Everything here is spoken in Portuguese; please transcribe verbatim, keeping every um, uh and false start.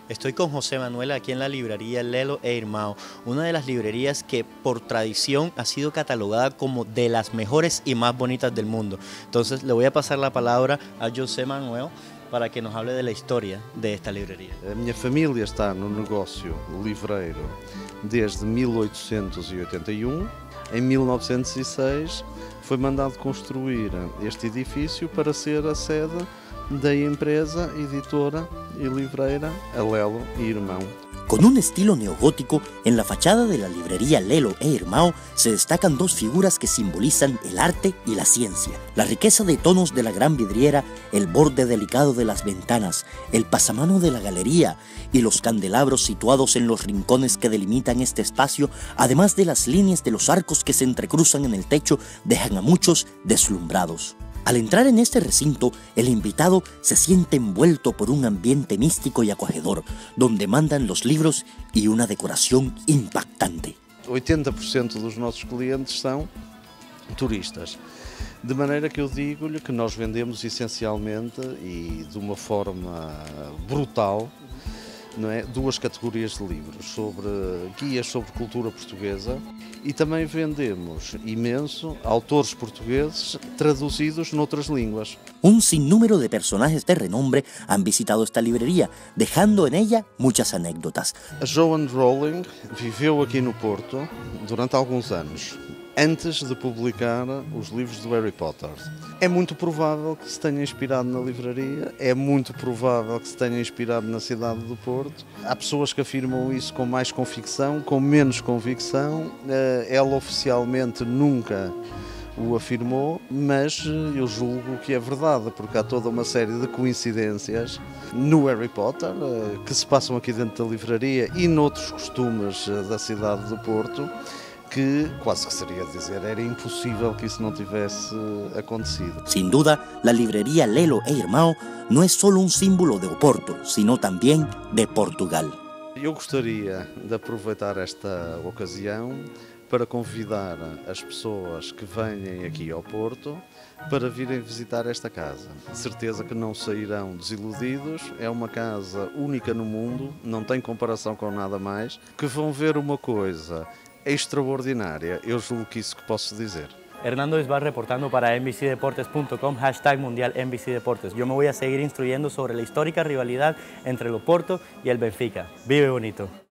Estoy con José Manuel aquí en la librería Lelo e Irmão, una de las librerías que por tradición ha sido catalogada como de las mejores y más bonitas del mundo. Entonces le voy a pasar la palabra a José Manuel para que nos hable de la historia de esta librería. A minha família está no negócio livreiro desde mil oitocentos e oitenta e um. Em mil novecentos e seis foi mandado construir este edifício para ser a sede da empresa editora y livreira Lelo e Irmão. Con un estilo neogótico, en la fachada de la librería Lelo e Irmão se destacan dos figuras que simbolizan el arte y la ciencia. La riqueza de tonos de la gran vidriera, el borde delicado de las ventanas, el pasamano de la galería y los candelabros situados en los rincones que delimitan este espacio, además de las líneas de los arcos que se entrecruzan en el techo, dejan a muchos deslumbrados. Al entrar en este recinto, el invitado se siente envuelto por un ambiente místico y acogedor, donde mandan los libros y una decoración impactante. oitenta por cento dos nossos clientes são turistas, de maneira que eu digo-lhe que nós vendemos essencialmente e de uma forma brutal, não é, duas categorias de livros, sobre guias sobre cultura portuguesa, e também vendemos imenso autores portugueses traduzidos noutras línguas. Un sinnúmero de personajes de renombre han visitado esta librería, dejando en ella muchas anécdotas. A Joanne Rowling viveu aqui no Porto durante alguns anos, antes de publicar os livros do Harry Potter. É muito provável que se tenha inspirado na livraria, é muito provável que se tenha inspirado na cidade do Porto. Há pessoas que afirmam isso com mais convicção, com menos convicção. Ela oficialmente nunca o afirmou, mas eu julgo que é verdade, porque há toda uma série de coincidências no Harry Potter que se passam aqui dentro da livraria e noutros costumes da cidade do Porto, que quase que seria dizer, era impossível que isso não tivesse acontecido. Sin duda, la librería Lelo e Irmão no es solo un símbolo de Oporto, sino también de Portugal. Eu gostaria de aproveitar esta ocasião para convidar as pessoas que venham aqui ao Porto para virem visitar esta casa. De certeza que não sairão desiludidos, é uma casa única no mundo, não tem comparação com nada mais, que vão ver uma coisa extraordinária, eu julgo que isso que posso dizer. Hernando Isbar reportando para N B C Deportes punto com, hashtag mundial N B C Deportes. Yo me voy a seguir instruyendo sobre la histórica rivalidad entre el Oporto y el Benfica. Vive bonito.